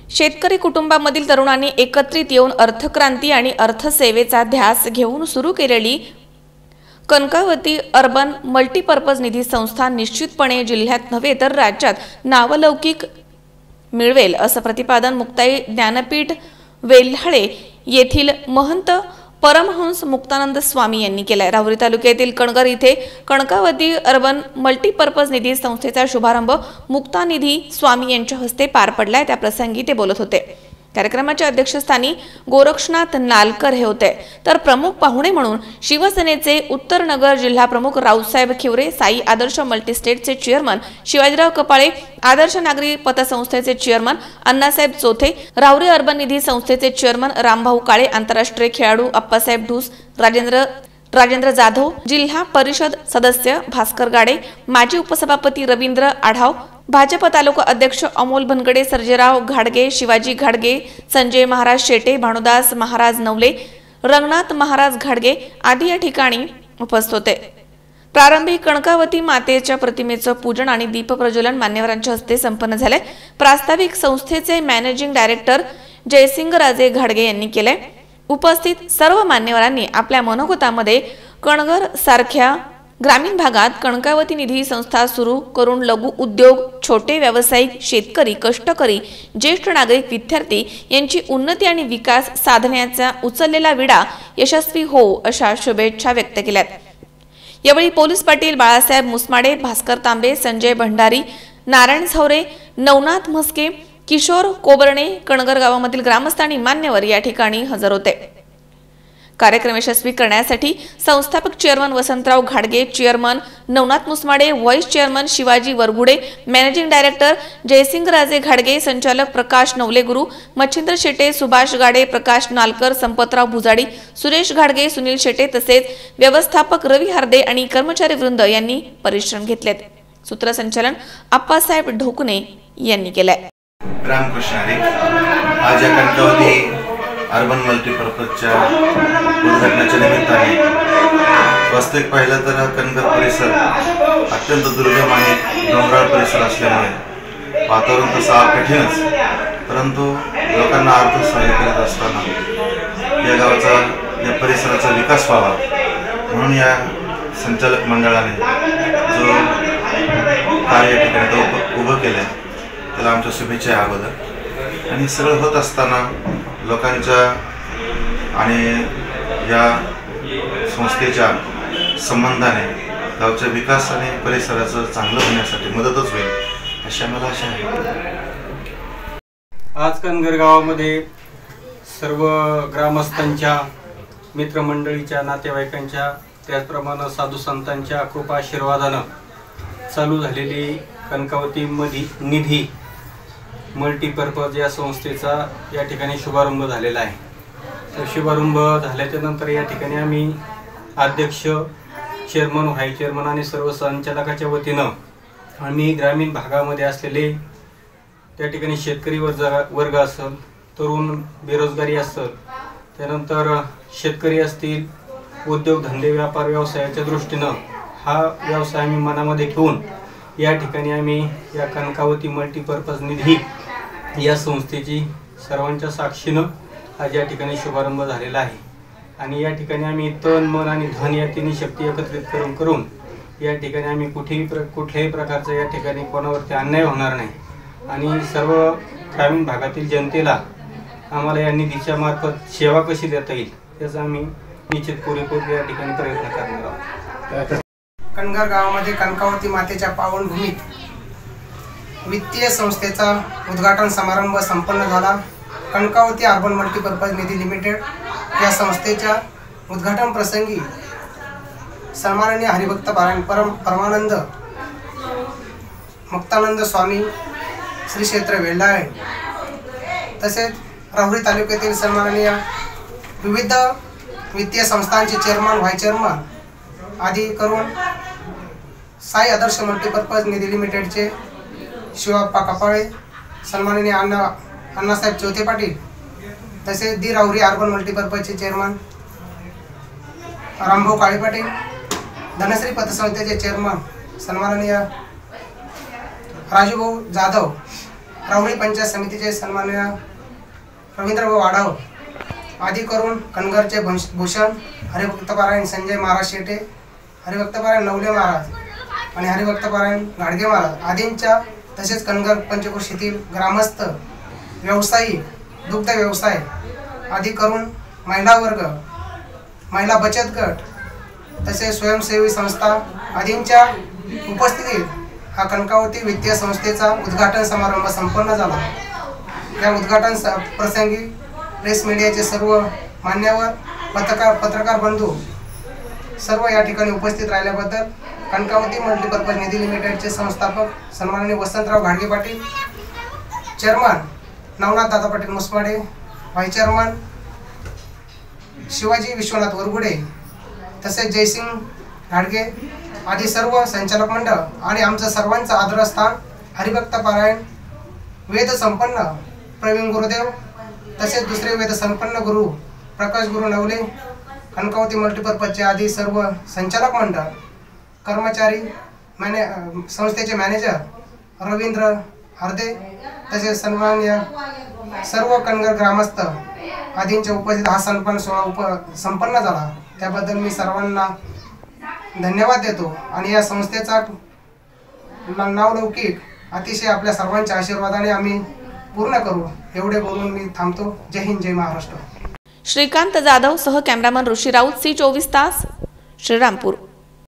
शेतकरी कुटुंबामधील तरुणांनी एकत्रित येऊन अर्थक्रांती आणि अर्थसेवेचा ध्यास घेऊन सुरू केलेली कणकावती अर्बन मल्टीपर्पज निधी संस्था निश्चितपणे जिल्ह्यात नव्हे तर राज्यात नावलौकिक मिळवेल असं प्रतिपादन मुक्ताई ज्ञानपीठ वेल्हाळे येथील महंत परमहंस मुक्तानंद स्वामी यांनी केलाय। राहुरी तालुक्यातील कणगर इथे कणकावती अर्बन मल्टीपर्पज निधी संस्थेचा शुभारंभ मुक्तानिधी स्वामी यांच्या हस्ते पार पडलाय। त्या प्रसंगी ते बोलत होते। कार्यक्रमाच्या अध्यक्षस्थानी गोरक्षनाथ नालकर हे होते, तर प्रमुख पाहुणे म्हणून शिवसेनेचे उत्तर नगर जिल्हा प्रमुख रावसाहेब खिवरे, साई आदर्श मल्टीस्टेटचे चेअरमन शिवाजीराव कपाळे, आदर्श नागरी पतसंस्थेचे चेअरमन अण्णासाहेब चोथे, राहुरी अर्बन निधी संस्थेचे चेअरमन रामभाऊ काळे, आंतरराष्ट्रीय खेळाडू अप्पासाहेब ढूस, राजेंद्र जाधव, जिल्हा परिषद सदस्य भास्कर गाडे, माजी उपसभापती रवींद्र आढाव, भाजप तालुका अध्यक्ष अमोल भनगडे, सर्जेराव घाडगे, शिवाजी घाडगे, संजय महाराज शेटे, भानुदास महाराज नवले, रंगनाथ महाराज घाडगे आदी या ठिकाणी उपस्थित होते। प्रारंभी कणकावती मातेच्या प्रतिमेचं पूजन आणि दीप प्रज्वलन मान्यवरांच्या हस्ते संपन्न झाले। प्रास्ताविक संस्थेचे मॅनेजिंग डायरेक्टर जयसिंगराजे घाडगे यांनी केले। उपस्थित सर्व मान्यवरांनी आपल्या मनोगतामध्ये कणगर सारख्या ग्रामीण भागात कणकावती निधी संस्था सुरू करून लघु उद्योग, छोटे व्यावसायिक, शेतकरी, कष्टकरी, ज्येष्ठ नागरिक, विद्यार्थी यांची उन्नती आणि विकास साधण्याचा उचललेला विडा यशस्वी हो अशा शुभेच्छा व्यक्त केल्यात। यावेळी पोलीस पाटील बाळासाहेब मुसमाडे, भास्कर तांबे, संजय भंडारी, नारायण झवरे, नवनाथ म्हस्के, किशोर कोबरणे, कणगर गावामधील ग्रामस्थ आणि मान्यवर या ठिकाणी हजर होते। कार्यक्रम यशस्वी करण्यासाठी संस्थापक चेअरमन वसंतराव घाडगे, chairman Navnath Musmade, vice chairman Shivaji Vargude, managing director Jaysingraje घाडगे, संचालक प्रकाश नवलेगुरू, मच्छिंद्र शेटे, सुभाष गाडे, प्रकाश नालकर, संपतराव भुजाडी, सुरेश घाडगे, सुनील शेटे तसेच व्यवस्थापक रवी हार्दे आणि कर्मचारी वृंद यांनी परिश्रम घेतलेत। सूत्रसंचालन अप्पासाहेब ढोकणे यांनी केले। रामकृष्ण हरी। आज या कणकावती अर्बन मल्टीपर्पजच्या उद्घाटनाच्या निमित्ताने वास्तविक पाहिलं तर कणगर परिसर अत्यंत दुर्गम आणि डोंगराळ परिसर असल्यामुळे वातावरण तसं कठीणच, परंतु लोकांना अर्थसहाय्य करत असताना या गावाचा, या परिसराचा विकास व्हावा म्हणून या संचालक मंडळाने जो कार्य ठिकाणी उभं केलं त्याला आमच्या शुभेच्छा आहे अगोदर। आणि सगळं होत असताना लोकांच्या आणि या संस्थेच्या संबंधाने गावच्या विकास आणि परिसराचं चांगलं होण्यासाठी मदतच होईल अशी आम्हाला आशा आहे। आज कणगर गावामध्ये सर्व ग्रामस्थांच्या, मित्रमंडळीच्या, नातेवाईकांच्या, त्याचप्रमाणे साधू संतांच्या कृपा आशीर्वादानं चालू झालेली कणकावती निधी मल्टीपर्पज या संस्थेचा या ठिकाणी शुभारंभ झालेला आहे। तर शुभारंभ झाल्याच्या नंतर या ठिकाणी आम्ही अध्यक्ष, चेअरमन, व्हाईस चेअरमन आणि सर्व संचालकाच्या वतीनं आम्ही ग्रामीण भागामध्ये असलेले त्या ठिकाणी शेतकरी वर्ग असेल, तरुण बेरोजगारी असेल, त्यानंतर शेतकरी असतील, उद्योगधंदे, व्यापार व्यवसायाच्या दृष्टीनं हा व्यवसाय आम्ही मनामध्ये घेऊन या ठिकाणी आम्ही या कणकावती मल्टीपर्पज निधी या संस्थेची सर्वांच्या साक्षीनं आज या ठिकाणी शुभारंभ झालेला आहे। आणि या ठिकाणी आम्ही तन, मन आणि धन या तिन्ही शक्ती एकत्रित करून या ठिकाणी आम्ही कुठल्याही प्रकारचं या ठिकाणी कोणावरती अन्याय होणार नाही आणि सर्व ग्रामीण भागातील जनतेला आम्हाला या निधीच्या मार्फत सेवा कशी देता येईल याचा आम्ही निश्चित पुरेपूर या ठिकाणी प्रयत्न करणार आहोत। कणगर गावामध्ये कणकावती मातेच्या पावनभूमीत वित्तीय संस्थेचा उद्घाटन समारंभ संपन्न झाला। Kankavati urban multipurpose Nidhi limited या संस्थेच्या उद्घाटन प्रसंगी सन्माननीय हरिभक्त परमानंद मुक्तानंद स्वामी श्री क्षेत्र वेल्हाळे तसेच राहुरी तालुक्यातील सन्माननीय विविध वित्तीय संस्थांचे चेअरमन, व्हाईस चेअरमन आदी करून साई आदर्श मल्टीपर्पज निधी लिमिटेडचे शिवाप्पा कपाळे, सन्माननीय अण्णासाहेब चोथे पाटील तसेच दी राहुरी अर्बन मल्टीपर्पजचे चेअरमन रामभाऊ काळे पाटील, धनश्री पतसंस्थेचे चेअरमन सन्माननीय राजूभाऊ जाधव राहुरी पंचायत समितीचे सन्माननीय रवींद्र वाढाव आदी करून कणगरचे भूषण, हरिभक्तपारायण संजय महाराज शेटे, हरिभक्तपारायण नवले महाराज आणि हरिभक्तपारायण गाडगे महाराज आदींच्या, तसेच कणगर पंचक्रोशीतील ग्रामस्थ, व्यावसायिक, दुग्ध व्यवसाय आदी करून महिला वर्ग, महिला बचत गट तसेच स्वयंसेवी संस्था आदींच्या उपस्थितीत हा कणकावती वित्तीय संस्थेचा उद्घाटन समारंभ संपन्न झाला। या उद्घाटन प्रसंगी प्रेस मीडियाचे सर्व मान्यवर, पत्रकार बंधू सर्व या ठिकाणी उपस्थित राहिल्याबद्दल कणकावती मल्टीपर्पज निधी लिमिटेडचे संस्थापक सन्माननीय वसंतराव घाडगे Patil, chairman Navnath Dada Patil Musmade, vice chairman Shivaji Vishwanath Wargude, तसेच जयसिंग घाडगे आदी सर्व संचालक मंडळ आणि आमचं सर्वांचं आदरस्थान हरिभक्तपारायण वेद संपन्न प्रवीण गुरुदेव, तसेच दुसरे वेद संपन्न गुरु प्रकाश गुरु नवले, कणकावती मल्टीपर्पजचे आदी सर्व संचालक मंडळ, कर्मचारी, संस्थेचे मॅनेजर रवींद्र हरदे, तसेच सन्माननीय सर्व कणगर ग्रामस्थ आदींच्या उपस्थित हा सन्मान सोहळा संपन्न झाला। त्याबद्दल मी सर्वांना धन्यवाद देतो आणि या संस्थेचा नावलौकिक अतिशय आपल्या सर्वांच्या आशीर्वादाने आम्ही पूर्ण करू एवढे बोलून मी थांबतो। जय हिंद, जय महाराष्ट्र। श्रीकांत जाधव सह कॅमेरामन ऋषी राऊत, C24 तास, श्रीरामपूर।